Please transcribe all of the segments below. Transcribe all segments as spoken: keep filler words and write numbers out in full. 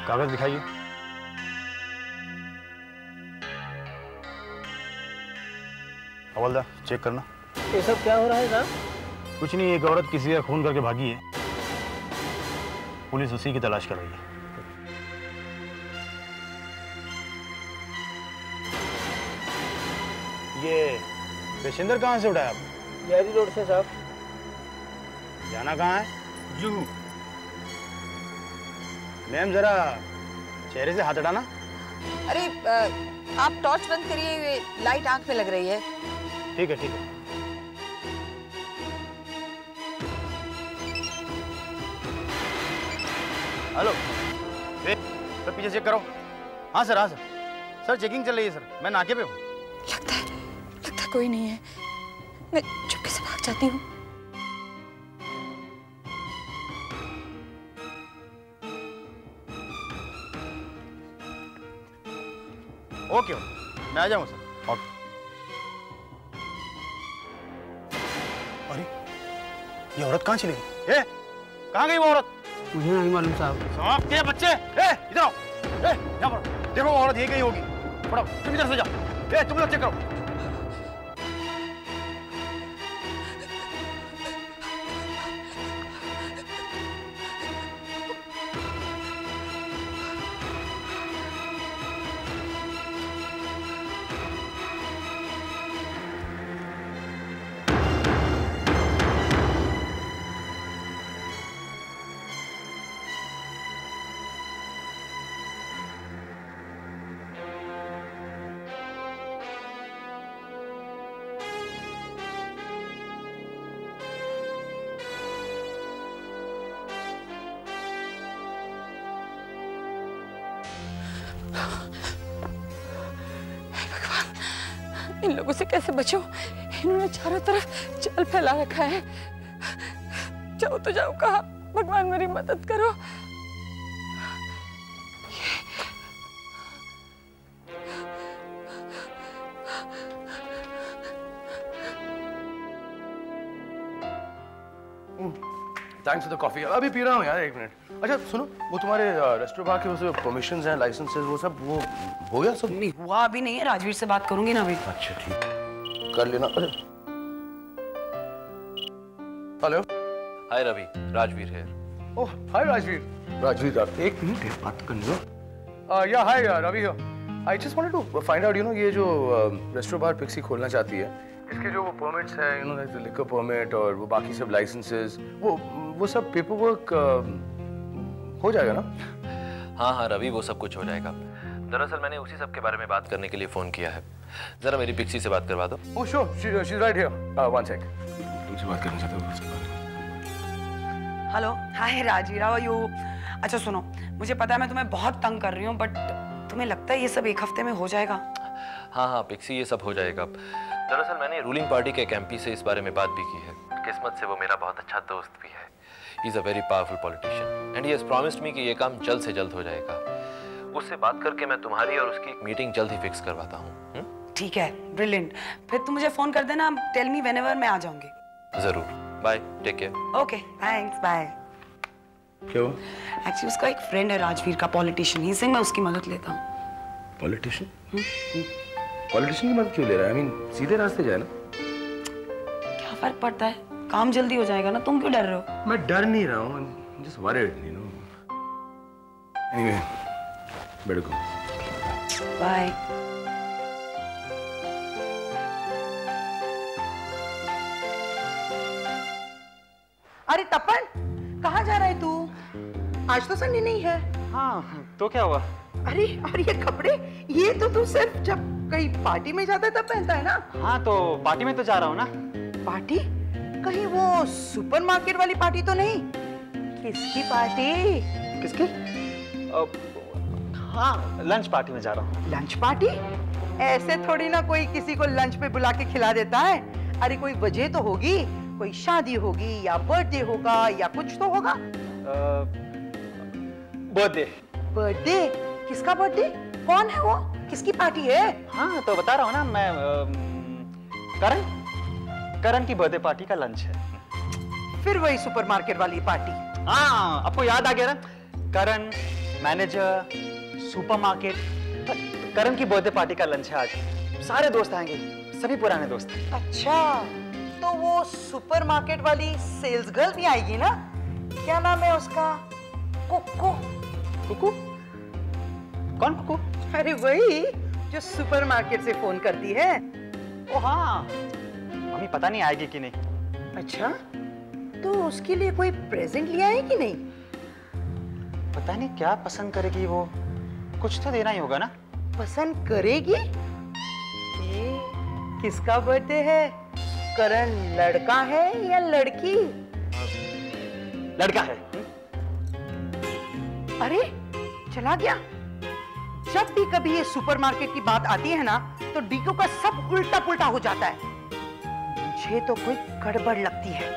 कागज दिखाइए। हवलदार चेक करना। ये सब क्या हो रहा है साहब? कुछ नहीं, एक औरत किसी का खून करके भागी है, पुलिस उसी की तलाश कर रही है। ये पैसेंजर कहाँ से उठाया आप? यारी रोड से साहब। जाना कहाँ है? जुहू। मैम जरा चेहरे से हाथ हटाना। अरे आ, आप टॉर्च बंद करिए, ये लाइट आंख में लग रही है। ठीक है ठीक है। हेलो सर, पीछे चेक करो। हाँ सर, हाँ सर। सर चेकिंग चल रही है सर, मैं नाके पे हूँ। लगता है लगता है कोई नहीं है, मैं चुपके से भाग जाती हूँ। ओके मैं आ जाऊँ सर। ओके। अरे ये औरत कहाँ चली गई? ए, कहाँ गई वो औरत? मुझे नहीं मालूम साहब। सांप के बच्चे, ए इधर आओ। ए यहाँ पर देखो, वो औरत यही गई होगी। थोड़ा तुम इधर से जाओ। ए तुम लोग चेक करो। इन लोगों से कैसे बचूं? इन्होंने चारों तरफ जाल फैला रखा है। जाओ तो जाओ कहाँ? भगवान मेरी मदद करो। Thanks for the coffee. अभी पी रहा हूँ यार, एक मिनट। अच्छा सुनो, वो तुम्हारे रेस्टोरेंट के वो परमिशंस हैं, लाइसेंसेस, वो सब वो हो गया सब? नहीं हुआ अभी नहीं है, राजवीर से बात करूंगी ना अभी। अच्छा ठीक, कर लेना। हेलो। हाय रवि, राजवीर है। ओह हाय राजवीर। राजवीर एक मिनट बात करनी हो। या हाय रवि हो। I just wanted to find out, you know ये जो रेस्टोरेंट बार पिक्सी खोलना चाहती है, इसके जो वो परमिट्स है, you know like the liquor permit और वो बाकी सब लाइसेंसेस, वो वो सब पेपर वर्क हो जाएगा ना? हाँ हाँ रवि, वो सब कुछ हो जाएगा। दरअसल मैंने उसी सब के बारे में बात करने के लिए फोन किया है। जरा मेरी पिक्सी से बात करवा दो। Oh sure, she is right here. One sec, तुमसे बात करना चाहता हूँ उसके बारे में। Hello, hi Rajveer, how are you? अच्छा सुनो, मुझे पता है मैं तुम्हें बहुत तंग कर रही हूँ, बट तुम्हें लगता है ये सब एक हफ्ते में हो जाएगा? हाँ हाँ पिक्सी, ये सब हो जाएगा। दरअसल मैंने रूलिंग पार्टी के एक एमपी से इस बारे में बात भी की है। किस्मत से वो मेरा बहुत अच्छा दोस्त भी है। He is a very powerful politician and he has promised me कि ये काम जल्द से जल्द हो जाएगा। उससे बात करके मैं तुम्हारी और उसकी एक मीटिंग जल्द ही फिक्स करवाता हूँ। ठीक है, ब्रिलियंट। फिर तुम मुझे फोन कर देना, टेल मी व्हेनेवर, मैं आ जाऊंगी। जरूर, bye, take care. Okay thanks, bye. क्यों? एक्चुअली उसका एक फ्रेंड है राजवीर का, पॉलिटिशियन, ही सिंह, मैं उसकी मदद लेता हूँ। पॉलिटिशियन? पॉलिटिशियन की मदद क्यों ले रहा है? आई मीन सीधे रास्ते जाए ना। क्या फर्क पड़ता है, काम जल्दी हो जाएगा ना, तुम क्यों डर रहे हो? मैं डर नहीं रहा हूँ, just worried, you know. Anyway, better go. Bye. अरे तपन, कहाँ जा रहा है तू? आज तो संडे नहीं है। हाँ तो क्या हुआ? अरे और ये कपड़े, ये तो तू सिर्फ जब कहीं पार्टी में जाता है तब पहनता है ना? हाँ तो पार्टी में तो जा रहा हूँ ना। पार्टी? कहीं वो सुपरमार्केट वाली पार्टी तो नहीं? किसकी पार्टी? किसकी? हाँ लंच पार्टी में जा रहा हूँ। Lunch party? ऐसे थोड़ी ना कोई किसी को लंच पे बुला के खिला देता है। अरे कोई वजह तो होगी, कोई शादी होगी या बर्थडे होगा या कुछ तो होगा। बर्थडे। बर्थडे? किसका बर्थडे? कौन है वो? किसकी पार्टी है? हाँ तो बता रहा हूँ ना मैं, करण करण की बर्थडे पार्टी का लंच है। फिर वही सुपरमार्केट वाली पार्टी। हाँ आपको याद आ गया ना, करण मैनेजर, सुपरमार्केट। करण की बर्थडे पार्टी का लंच है आज। सारे दोस्त आएंगे, सभी पुराने दोस्त। अच्छा, तो वो सुपरमार्केट वाली सेल्स गर्ल भी आएगी ना? क्या नाम है उसका? कुकू। कुकू? कौन कुकू? अरे वही जो सुपरमार्केट से फोन करती है। ओ हाँ, मम्मी पता नहीं आएगी कि नहीं। अच्छा, तो उसके लिए कोई प्रेजेंट लिया है कि नहीं? पता नहीं क्या पसंद करेगी वो, कुछ तो देना ही होगा ना। पसंद करेगी? ए, किसका बर्थडे है? करण लड़का है या लड़की? लड़का है। अरे चला गया। जब भी कभी ये सुपरमार्केट की बात आती है ना, तो डीकू का सब उल्टा पुल्टा हो जाता है। मुझे तो कोई गड़बड़ लगती है।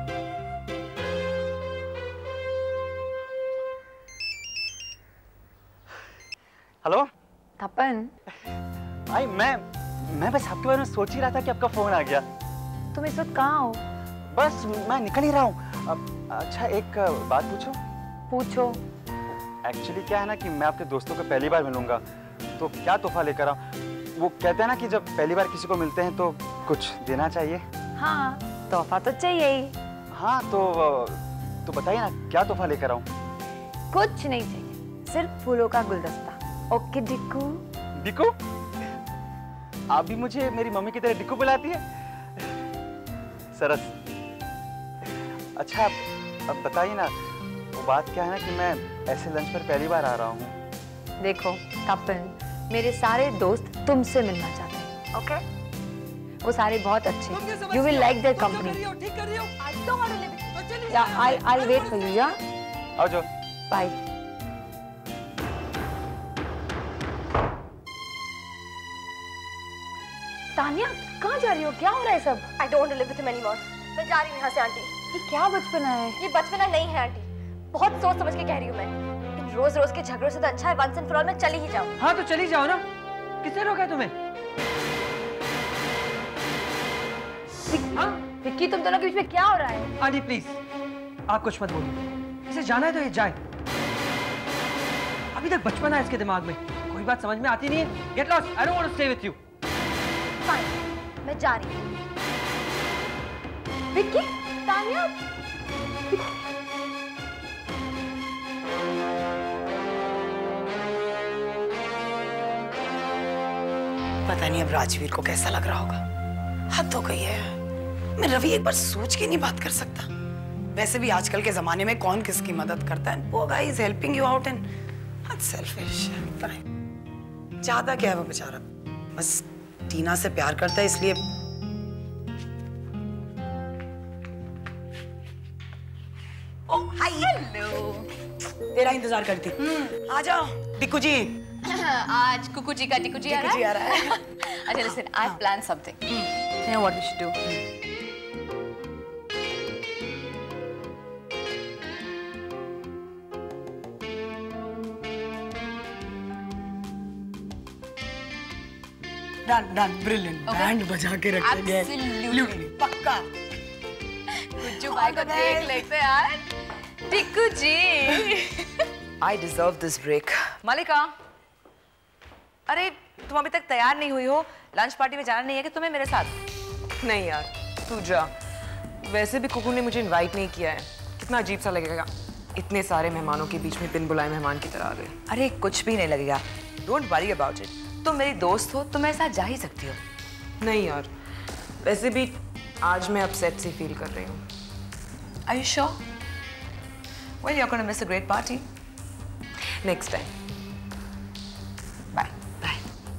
हेलो तपन, भाई, मैं मैं बस आपके बारे में सोच ही रहा था कि आपका फोन आ गया। तुम इस वक्त कहाँ हो? बस मैं निकल ही रहा हूँ। अब अच्छा, एक बात पूछूं? पूछो। एक्चुअली क्या है ना कि मैं आपके दोस्तों को पहली बार मिलूंगा, तो क्या तोहफा लेकर आऊं? वो कहते हैं ना कि जब पहली बार किसी को मिलते हैं तो कुछ देना चाहिए। हाँ, तोहफा तो चाहिए ही। हाँ, तो तो बताइए ना, क्या तोहफा लेकर आऊं? कुछ नहीं चाहिए, सिर्फ फूलों का गुलदस्ता। ओके डिक्कू। डिक्कू? आप भी मुझे मेरी मम्मी की तरह डिक्कू बुलाती है? सरस। अच्छा, अब बताइए ना, वो बात क्या है ना कि मैं ऐसे लंच पर पहली बार आ रहा हूँ। देखो कपिल, मेरे सारे दोस्त तुमसे मिलना चाहते हैं, ओके? वो सारे बहुत अच्छे। You will like their company. Yeah I I wait for you. या आओ जो। बाय। तानिया, कहाँ जा रही हो? क्या हो रहा है सब? I don't want to live with him anymore. मैं जा रही हूँ यहाँ से आंटी। ये क्या बचपना है? ये बचपना नहीं है आंटी, बहुत सोच समझ के कह रही हूँ मैं। इन रोज रोज के झगड़ों से तो अच्छा है वंस एंड फॉर ऑल मैं चली ही जाऊँ। हाँ तो चली जाओ ना, किसने रोका तुम्हें? हाँ? विक्की, तुम दोनों के बीच में क्या हो रहा है? आंटी प्लीज, आप कुछ मत बोलो। इसे जाना है तो ये जाए। अभी तक बचपना है इसके दिमाग में, कोई बात समझ में आती नहीं है। Get lost. I don't want to stay with you. Fine, मैं जा रही हूँ। विक्की, तानिया। पता नहीं अब राजवीर को कैसा लग रहा होगा। हद हो गई है। मैं रवि एक बार सोच के नहीं बात कर सकता। वैसे भी आजकल के जमाने में कौन किसकी मदद करता है? वो guy is helping you out and selfish. चाहता क्या है वो बेचारा? बस टीना से प्यार करता है इसलिए। Oh hi, hello. तेरा इंतजार करती। आ जाओ डिक्कू जी। आज कुकू जी का टिकू जी आ रहा है। जी आ रहा है। अच्छा listen, I plan something. You know what we should do? Done done, brilliant. Band बजा के रखेंगे। Absolutely. पक्का। कुज्जू भाई को देख लेते यार। टिकू जी। I deserve this break. मालिका, अरे तुम अभी तक तैयार नहीं हुई हो? लंच पार्टी में जाना नहीं है कि तुम्हें मेरे साथ? नहीं यार, तू जा। वैसे भी कुकू ने मुझे इनवाइट नहीं किया है। कितना अजीब सा लगेगा इतने सारे मेहमानों के बीच में बिन बुलाए मेहमान की तरह आ गए। अरे कुछ भी नहीं लगेगा। Don't worry about it. तुम मेरी दोस्त हो, तुम मेरे साथ जा ही सकती हो। नहीं यार, वैसे भी आज मैं अपसेट सी फील कर रही हूँ। Are you sure? Well, you're going to miss a great party. Next time. Bye bye.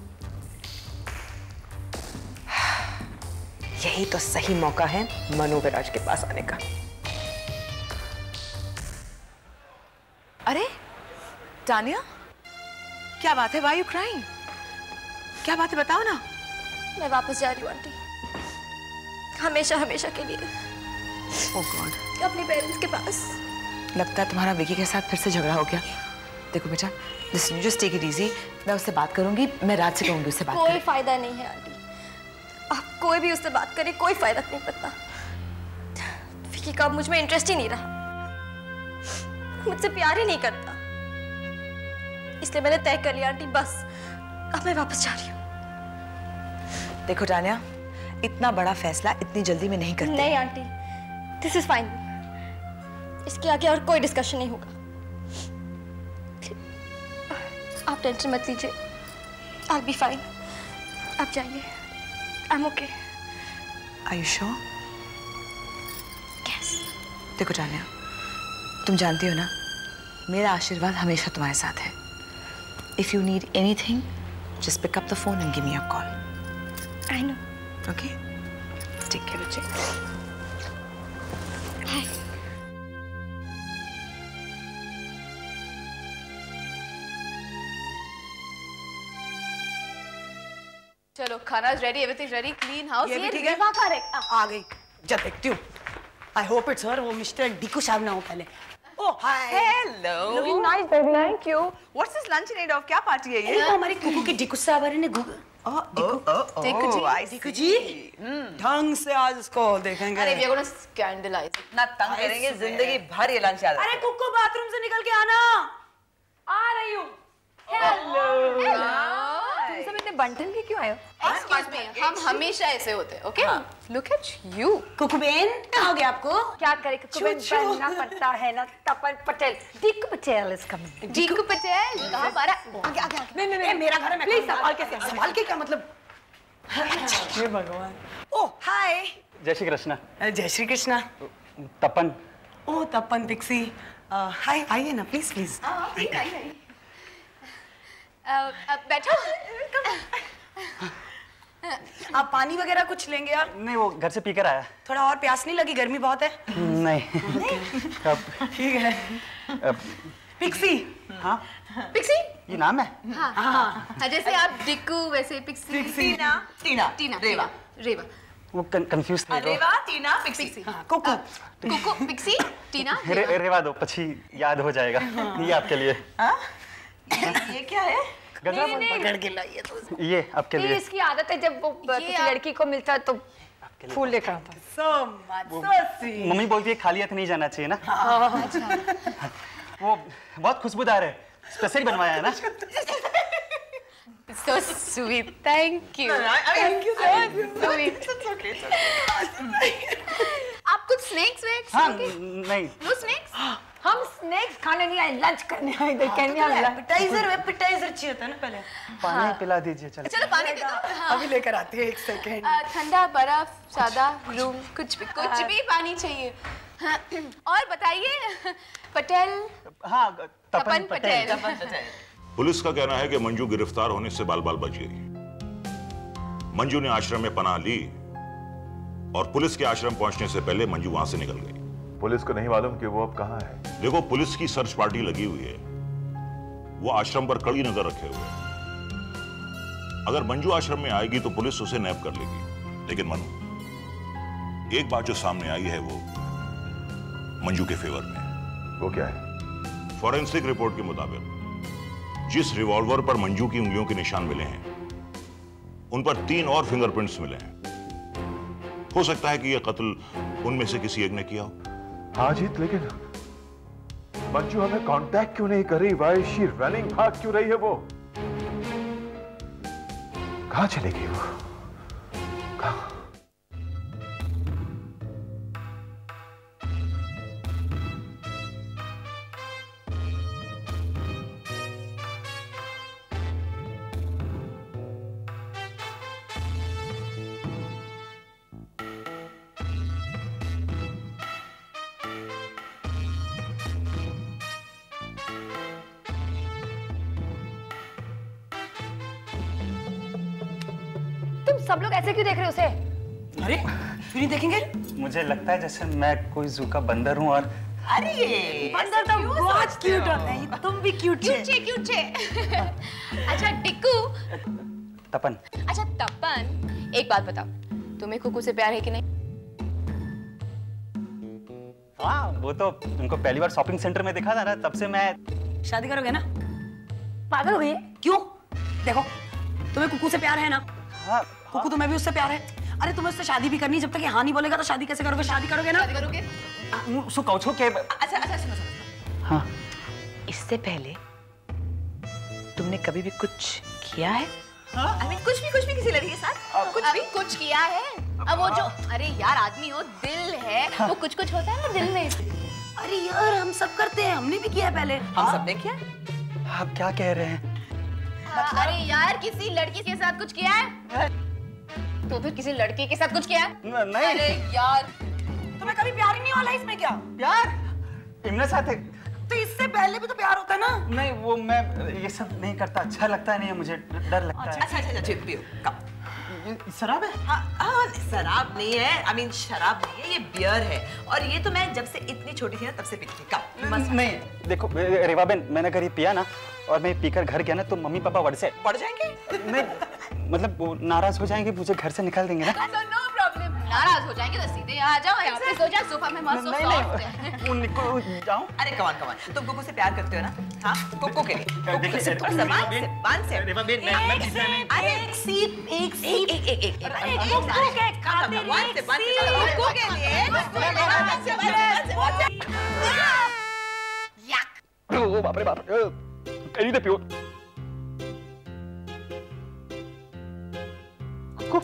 यही तो सही मौका है मनु विराज के पास आने का। अरे तानिया, क्या बात है? Why are you crying? क्या बात है बताओ ना। मैं वापस जा रही हूँ आंटी, हमेशा हमेशा के लिए। Oh God. अपने पेरेंट्स के पास। लगता है तुम्हारा विकी के साथ फिर से झगड़ा हो गया। देखो बेटा, listen, you just take it easy. मैं उससे बात करूंगी, मैं रात से कहूंगी उससे बात कोई करें। फायदा नहीं है आंटी, आप कोई भी उससे बात करे कोई फायदा नहीं पड़ता। विकी का अब मुझ में इंटरेस्ट ही नहीं रहा, मुझसे प्यार ही नहीं करता। इसलिए मैंने तय कर लिया आंटी, बस अब मैं वापस जा रही हूँ। देखो टानिया, इतना बड़ा फैसला इतनी जल्दी में नहीं करते। नहीं आंटी, दिस इज फाइन। इसके आगे और कोई डिस्कशन नहीं होगा। आप टेंशन मत लीजिए, I'll be fine। आप जाइए, I'm okay। Are you sure? Yes। देखो टानिया, तुम जानती हो ना, मेरा आशीर्वाद हमेशा तुम्हारे साथ है। If you need anything, just pick up the phone and give me a call। I know। Okay? Take care, बच्चे। Hi। चलो, खाना is ready, everything ready, clean house. ये भी ठीक है। आ गई, जब देखती हूँ। आई होप इट्स हर, वो मिस्टर डीकू साहब ना हो पहले। Oh, hi। Hello। Looking nice, baby। Thank you। What's this lunch in aid of? क्या पार्टी है ये? ये हमारी कुकू की डीकू साहब आ रहे ने Google. Oh, oh, oh, Deeku ji, I Deeku ji, ढंग से आज इसको देखेंगे। अरे, we are gonna scandalize। इतना तंग करेंगे, जिंदगी भर ये लंच याद रखेंगे। अरे कुकू, बाथरूम से निकल के आना। आ रही हूँ। हेलो। तुम सब इतने बंटन के क्यों आए हो? Excuse me, हम हमेशा ऐसे होते हैं, okay? Look at you। Kuku ben, क्या हो गया आपको? क्या करे, कुकू बेन बनना पड़ता है ना। Tapan Patel, डीकू Patel is coming। डीकू पटेल, कहाँ हमारा? आगे आगे आगे। नहीं नहीं नहीं, मेरा घर है, मैं प्लीज संभाल के संभाल के क्या मतलब? हे भगवान। ओह, हाय। जय श्री कृष्ण। जय श्री कृष्ण। तपन। ओह, तपन पिक्सी। हाय, आइए ना प्लीज प्लीज। आइए आइए। बैठो। आप पानी वगैरह कुछ लेंगे यार? नहीं, वो घर से पीकर आया। थोड़ा और प्यास नहीं लगी? गर्मी बहुत है। नहीं। अब ठीक है। अब पिक्सी। हाँ, पिक्सी? ये नाम है? हाँ हाँ, जैसे आप डिक्कू वैसे पिक्सी। पिक्सी। टीना, टीना, टीना, रेवा, रेवा। वो कंफ्यूज थे। रेवा, टीना, पिक्सी। हाँ, कुकू। कुकू, पिक्सी, टीना। रे, रेवा दो, पछी याद हो जाएगा। ये आपके लिए। ये क्या है? गजरा पकड़ के लाइए तो। ये आपके लिए। इसकी आदत है, जब वो किसी लड़की को मिलता है तो फूल लेकर आता है। So much, so sweet। Mummy बोलती है खाली हाथ नहीं जाना चाहिए ना। वो बहुत खुशबूदार है, स्पेशल बनवाया है ना। So sweet, thank you। Thank you so much। Sweet। It's okay। आप कुछ स्नैक्स वैक्स? हाँ, नहीं। No snacks? हम स्नैक्स खाने नहीं आए, लंच करने आए। इधर कहने हम एपिटाइजर एपिटाइजर चाहिए था ना पहले। पानी पिला दीजिए। चलो चलो पानी दे दो। हाँ। अभी लेकर आते हैं, एक सेकेंड। ठंडा, बर्फ, सादा, रूम, कुछ भी कुछ भी पानी चाहिए। हाँ। और बताइए पटेल। हाँ, तपन पटेल। तपन पटेल। पुलिस का कहना है कि मंजू गिरफ्तार होने से बाल बाल बच गई। मंजू ने आश्रम में पनाह ली और पुलिस के आश्रम पहुंचने से पहले मंजू वहां से निकल गई। पुलिस को नहीं मालूम कि वो अब कहां है। देखो, पुलिस की सर्च पार्टी लगी हुई है, वो आश्रम पर कड़ी नजर रखे हुए है। अगर मंजू आश्रम में आएगी तो पुलिस उसे नैप कर लेगी। लेकिन मनु, एक बात जो सामने आई है वो मंजू के फेवर में। वो क्या है? फॉरेंसिक रिपोर्ट के मुताबिक जिस रिवॉल्वर पर मंजू की उंगलियों के निशान मिले हैं, उन पर तीन और फिंगरप्रिंट्स मिले हैं। हो सकता है कि यह कत्ल उनमें से किसी एक ने किया हो। हाँ जीत, लेकिन मंजू हमें कांटेक्ट क्यों नहीं कर रही? Why she running? भाग क्यों रही है वो? कहां चली गई वो? कहां? सब लोग ऐसे क्यों देख रहे हो उसे? अरे फिर नहीं देखेंगे? मुझे लगता है जैसे मैं कोई जू का बंदर हूँ और अरे बंदर तो बहुत क्यूट होता है। तुम भी क्यूट क्यूट छे क्यूट छे। अच्छा डिक्कू। तपन। अच्छा तपन, एक बात बताओ, तुम्हें कुकू से प्यार है कि नहीं? हाँ, वो तो उनको पहली बार शॉपिंग सेंटर में देखा था ना, तब से मैं। शादी करोगे ना? पागल हो गई? क्यों? देखो, तुम्हें कुकू से प्यार है ना? हाँ। कुकू तुम्हें भी उससे प्यार है। अरे तुम्हें उससे शादी भी करनी, जब तक ये हाँ नहीं बोलेगा तो शादी कैसे करोगे? शादी करोगे ना? शादी करोगे? उसको कहो छो के। अच्छा अच्छा सुनो सुनो। हाँ। इससे पहले तुमने कभी भी कुछ किया है? आई I मीन mean, कुछ भी कुछ भी किसी लड़की के साथ कुछ भी कुछ किया है? अब वो जो अरे यार आदमी हो दिल है वो कुछ कुछ होता है ना दिल में। अरे यार हम सब करते हैं, हमने भी किया पहले। हम सबने किया? आप क्या कह रहे हैं? मतलब? अरे यार किसी लड़की के साथ कुछ किया है? तो फिर किसी लड़के के साथ कुछ किया है? नहीं। अरे यार तुम्हें कभी प्यार ही नहीं हुआ लाइफ में क्या? प्यार इमना साथ है। तो इससे पहले भी तो प्यार होता है ना? नहीं वो मैं ये सब नहीं करता, अच्छा लगता नहीं है मुझे, डर लगता है। अच्छा अच्छा अच्छा पियो कप। शराब है? हाँ हाँ शराब नहीं है, आई मीन शराब नहीं है, ये बियर है। और ये तो मैं जब से इतनी छोटी थी ना तब से पीती थी। कप नहीं देखो रेवा बहन, मैंने अगर ये पिया ना और मैं पीकर घर गया ना तो मम्मी पापा वड़ से पड़ जाएंगे। नहीं मतलब वो नाराज हो जाएंगे, मुझे घर से निकाल देंगे ना। नो प्रॉब्लम, नाराज हो जाएंगे तो सीधे यहाँ आ जाओ, यहाँ पे सो जाओ सोफा में मस्त सो सॉफ्ट है। उनको जाओ। अरे कमान कमान, तुम कुकू से प्यार करते हो ना? हाँ कुकू के लिए। देखिए से तुम जबान से बांध से। रेवा बहन मैं मैं किसी नहीं। अरे एक सीप एक सीप एक एक एक एक कुकू के खातिर बांध से बांध से कुकू के लिए। ओ बाप रे बाप, कहीं तो पियो। आपको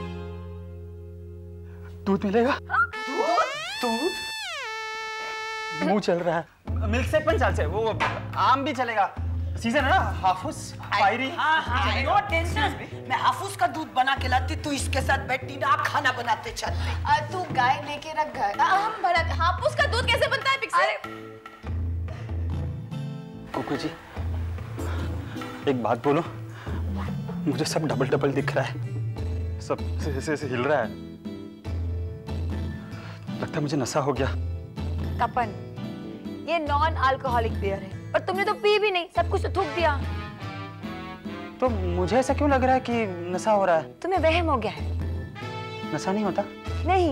दूध मिलेगा? दूध? मुंह चल रहा है। मिल्क शेक बन चाल से, वो आम भी चलेगा। सीजन है ना हाफूस, पायरी। हाँ हाँ नो टेंशन, मैं हाफूस का दूध बना के लाती, तू इसके साथ बैठी ना खाना बनाते चलते। तू गाय लेके रख घर, हम बना। हाफूस का दूध कैसे बनता है पिक्सी? कुकू जी एक बात बोलो, मुझे सब डबल डबल दिख रहा है, सब ऐसे ऐसे हिल रहा है, लगता है मुझे नशा हो गया। तपन, ये नॉन अल्कोहलिक बियर है और तुमने तो पी भी नहीं, सब कुछ तो थूक दिया। तो मुझे ऐसा क्यों लग रहा है कि नशा हो रहा है? तुम्हें वहम हो गया है। नशा नहीं होता? नहीं।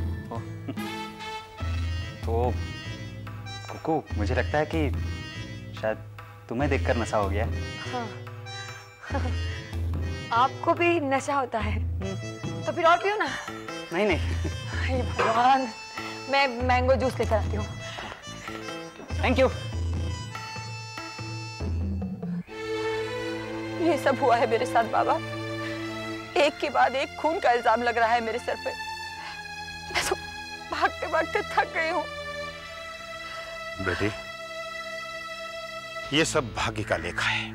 तो कुकू मुझे लगता है कि शायद तुम्हें देखकर नशा हो गया। हाँ। आपको भी नशा होता है तो फिर और पियो ना। नहीं नहीं। हे भगवान, मैं मैंगो जूस लेकर आती हूँ। Thank you. ये सब हुआ है मेरे साथ बाबा, एक के बाद एक खून का इल्जाम लग रहा है मेरे सर पे। मैं तो भागते भागते थक गई हूँ। बेटी ये सब भाग्य का लेखा है,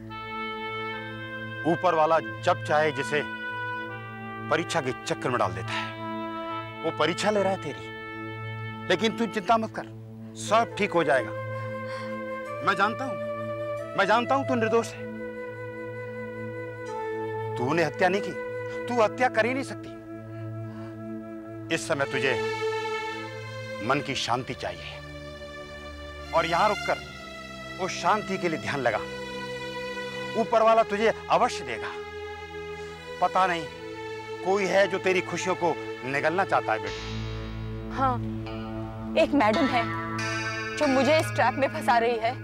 ऊपर वाला जब चाहे जिसे परीक्षा के चक्कर में डाल देता है। वो परीक्षा ले रहा है तेरी, लेकिन तू चिंता मत कर, सब ठीक हो जाएगा। मैं जानता हूं, मैं जानता हूं तू निर्दोष है। तूने हत्या नहीं की, तू हत्या कर ही नहीं सकती। इस समय तुझे मन की शांति चाहिए और यहां रुककर उस शांति के लिए ध्यान लगा। ऊपर वाला तुझे अवश्य देगा। पता नहीं कोई है जो तेरी खुशियों को निगलना चाहता है बेटी। हाँ, एक मैडम है जो मुझे इस ट्रैप में फंसा रही है।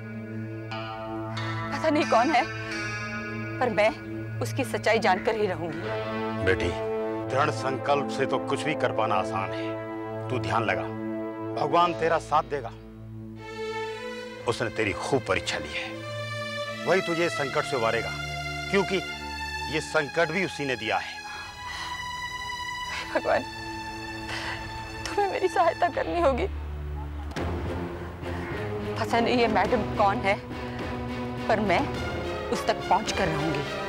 पता नहीं कौन है, पर मैं उसकी सच्चाई जानकर ही रहूंगी। बेटी दृढ़ संकल्प से तो कुछ भी कर पाना आसान है। तू ध्यान लगा, भगवान तेरा साथ देगा। उसने तेरी खूब परीक्षा ली है, वही तुझे संकट से उबारेगा, क्योंकि ये संकट भी उसी ने दिया है। भगवान, तुम्हें मेरी सहायता करनी होगी। पता नहीं ये मैडम कौन है, पर मैं उस तक पहुंच कर रहूंगी।